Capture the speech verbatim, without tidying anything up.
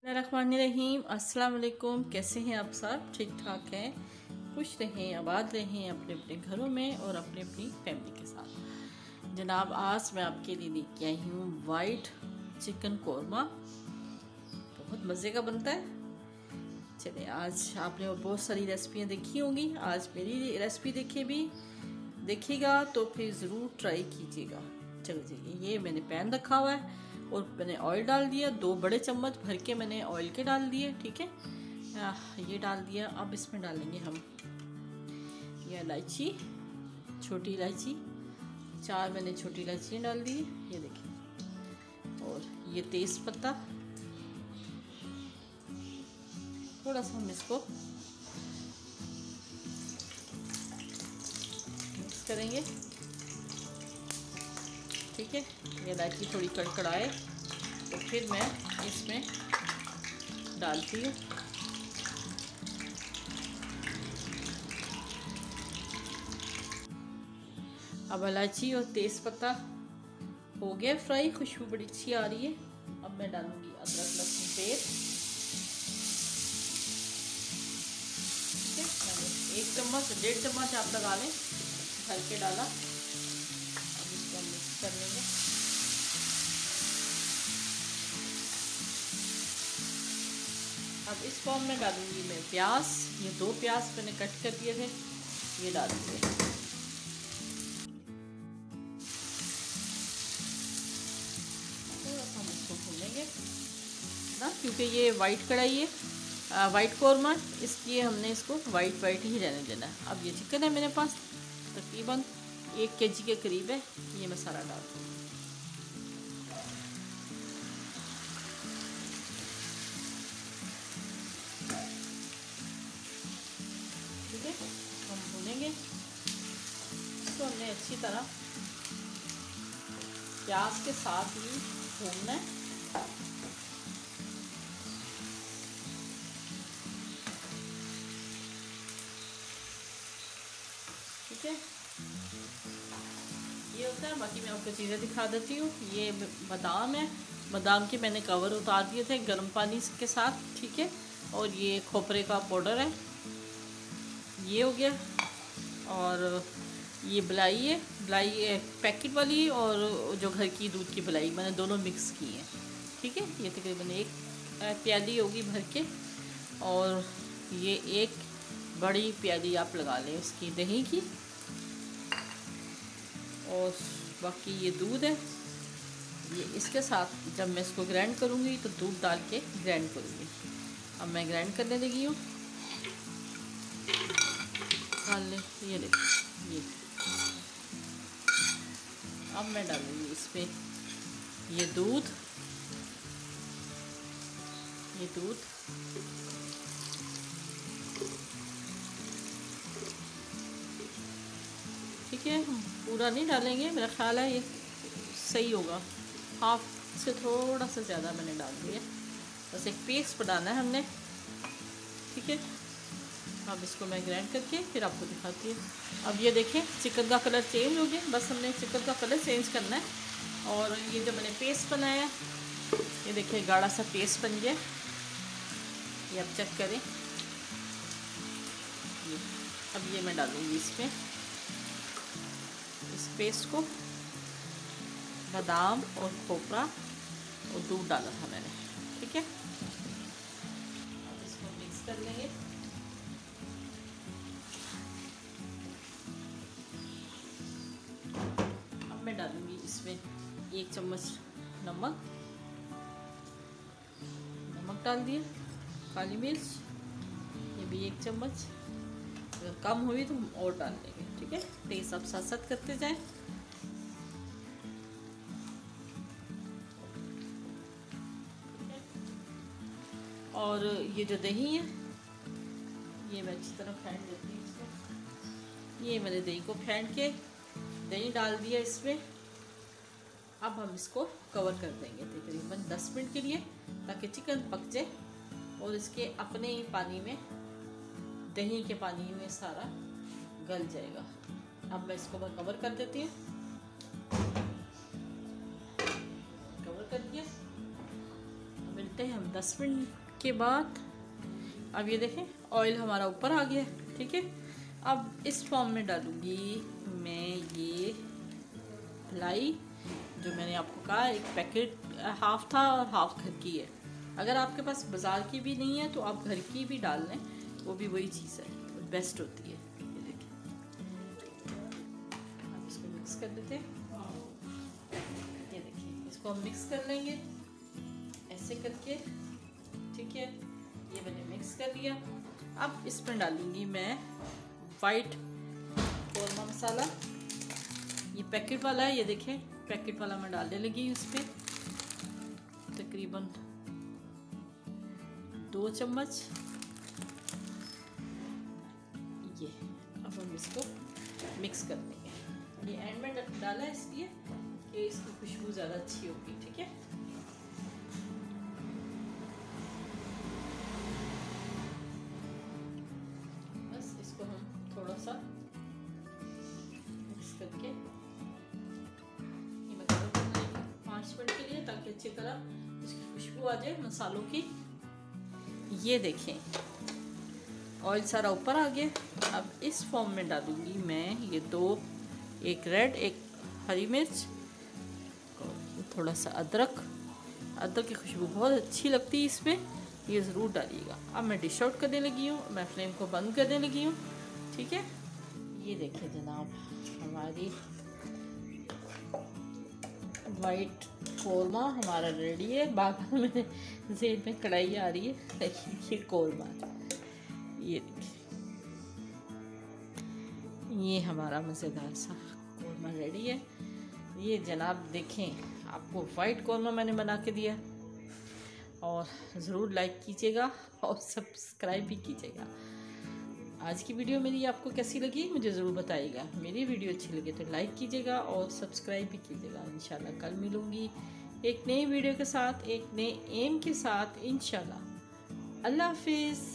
रहीम अस्सलाम वालेकुम। कैसे हैं आप सब? ठीक ठाक हैं? खुश रहें, आबाद रहें अपने अपने घरों में और अपनी अपनी फैमिली के साथ। जनाब, आज मैं आपके लिए लेके आई हूँ वाइट चिकन कोरमा। बहुत मज़े का बनता है। चलिए, आज आपने और बहुत सारी रेसिपियाँ देखी होंगी, आज मेरी रेसिपी देखे भी देखिएगा तो फिर ज़रूर ट्राई कीजिएगा। चलिए, ये मैंने पैन रखा हुआ है और मैंने ऑयल डाल दिया, दो बड़े चम्मच भर के मैंने ऑयल के डाल दिए। ठीक है, ये डाल दिया। अब इसमें डालेंगे हम ये इलायची, छोटी इलायची, चार मैंने छोटी इलायची डाल दी, ये देखिए। और ये तेज पत्ता, थोड़ा सा हम इसको मिक्स करेंगे। ठीक है, ये इलायची थोड़ी कड़कड़ाए तो फिर मैं इसमें डालती हूँ अब इलायची और तेज पत्ता हो गया फ्राई, खुशबू बड़ी अच्छी आ रही है। अब मैं डालूंगी अदरक लहसुन पेस्ट। ठीक है, मैंने एक चम्मच डेढ़ चम्मच आप लगा लें, भर के डाला। अब इसको हम मिक्स कर लेंगे। अब इस फॉर्म में डालूंगी मैं प्याज। ये दो प्याज मैंने कट कर दिए थे, ये डाल दिए। थोड़ा सा हम इसको भूनेंगे ना, क्योंकि ये वाइट कढ़ाई है, वाइट कोरमा, इसलिए हमने इसको वाइट वाइट ही रहने देना है। अब ये चिकन है मेरे पास, तकरीबन एक के जी के करीब है। ये मसाला डाल दूँगी। ठीक है, हम भूनेंगे इसको। हमने अच्छी तरह प्याज के साथ ही भूनना है। ठीक है, ये होता है। बाकी मैं आपको चीज़ें दिखा देती हूँ। ये बादाम है, बादाम के मैंने कवर उतार दिए थे गर्म पानी के साथ। ठीक है, और ये खोपरे का पाउडर है, ये हो गया। और ये बलाई है, बलाई पैकेट वाली और जो घर की दूध की बलाई, मैंने दोनों मिक्स की है। ठीक है, ये तकरीबन एक प्याली होगी भर के। और ये एक बड़ी प्याली आप लगा लें उसकी दही की। और बाकी ये दूध है, ये इसके साथ जब मैं इसको ग्राइंड करूँगी तो दूध डाल के ग्राइंड करूँगी। अब मैं ग्राइंड करने लगी हूँ। डाल लें, ये देखिए ये। अब मैं डालूँगी इसमें ये दूध, ये दूध ठीक है, हम पूरा नहीं डालेंगे, मेरा ख्याल है ये सही होगा। हाफ से थोड़ा सा ज़्यादा मैंने डाल दिया, बस एक पेस्ट बनाना है हमने। ठीक है, अब इसको मैं ग्राइंड करके फिर आपको दिखाती हूँ। अब ये देखें, चिकन का कलर चेंज हो गया। बस हमने चिकन का कलर चेंज करना है। और ये जो मैंने पेस्ट बनाया, ये देखिए गाढ़ा सा पेस्ट बन गया। ये आप चेक करें। ये अब ये मैं डालूँगी इसमें इस पेस्ट को। बादाम और खोपरा और दूध डाला था मैंने। ठीक है, अब इसको मिक्स कर लेंगे। अब मैं डालूंगी इसमें एक चम्मच नमक, नमक डाल दिया। काली मिर्च, ये भी एक चम्मच। अगर कम हुई तो हम और डाल देंगे। ठीक है, टेस्ट आप साथ साथ करते जाएं। और ये जो दही है, ये मैं अच्छी तरह फेंट देती हूँ इसमें। ये मैंने दही को फेंट के दही डाल दिया इसमें। अब हम इसको कवर कर देंगे तकरीबन दस मिनट के लिए, ताकि चिकन पक जाए और इसके अपने ही पानी में, दही के पानी में सारा गल जाएगा। अब मैं इसको मैं कवर कर देती हूँ। कवर कर दिया, मिलते हैं हम दस दस मिनट के बाद अब ये देखें ऑयल हमारा ऊपर आ गया है। ठीक है, अब इस फॉर्म में डालूँगी मैं ये लाई, जो मैंने आपको कहा एक पैकेट हाफ था और हाफ घर की है। अगर आपके पास बाज़ार की भी नहीं है तो आप घर की भी डाल लें, वो भी वही चीज़ है, बेस्ट होती है। ये देखिए, आप इसको मिक्स कर देते हैं। ये देखिए, इसको हम मिक्स कर लेंगे ऐसे करके। ठीक है, ये मैंने मिक्स कर लिया। अब इसमें डालूंगी मैं वाइट कौरमा मसाला, ये पैकेट वाला है। ये देखें, पैकेट वाला मैं डालने लगी उस पर तकरीबन दो चम्मच। ये अब हम इसको मिक्स कर देंगे। ये एंड में डाला है इसलिए कि इसकी खुशबू ज़्यादा अच्छी होगी। ठीक है, बस इसको हम थोड़ा सा मिक्स करके ये मैं गर्म कर लेंगे पाँच मिनट के लिए, ताकि अच्छी तरह इसकी खुशबू आ जाए मसालों की। ये देखें, ऑयल सारा ऊपर आ गया। अब इस फॉर्म में डालूंगी मैं ये दो, एक रेड एक हरी मिर्च, थोड़ा सा अदरक। अदरक की खुशबू बहुत अच्छी लगती है इसमें, ये ज़रूर डालिएगा। अब मैं डिश आउट करने लगी हूँ, मैं फ्लेम को बंद करने लगी हूँ। ठीक है, ये देखिए जनाब, हमारी वाइट कौरमा हमारा रेडी है। बाकी में जेल में कढ़ाई आ रही है, ये कौरमा, ये देखिए, ये हमारा मज़ेदार सा कौरमा रेडी है। ये जनाब देखें, आपको वाइट कौरमा मैंने बना के दिया, और ज़रूर लाइक कीजिएगा और सब्सक्राइब भी कीजिएगा। आज की वीडियो मेरी आपको कैसी लगी मुझे ज़रूर बताइएगा। मेरी वीडियो अच्छी लगे तो लाइक कीजिएगा और सब्सक्राइब भी कीजिएगा। इंशाल्लाह कल मिलूँगी एक नई वीडियो के साथ, एक नए एम के साथ इंशाल्लाह। अल्लाह हाफिज़।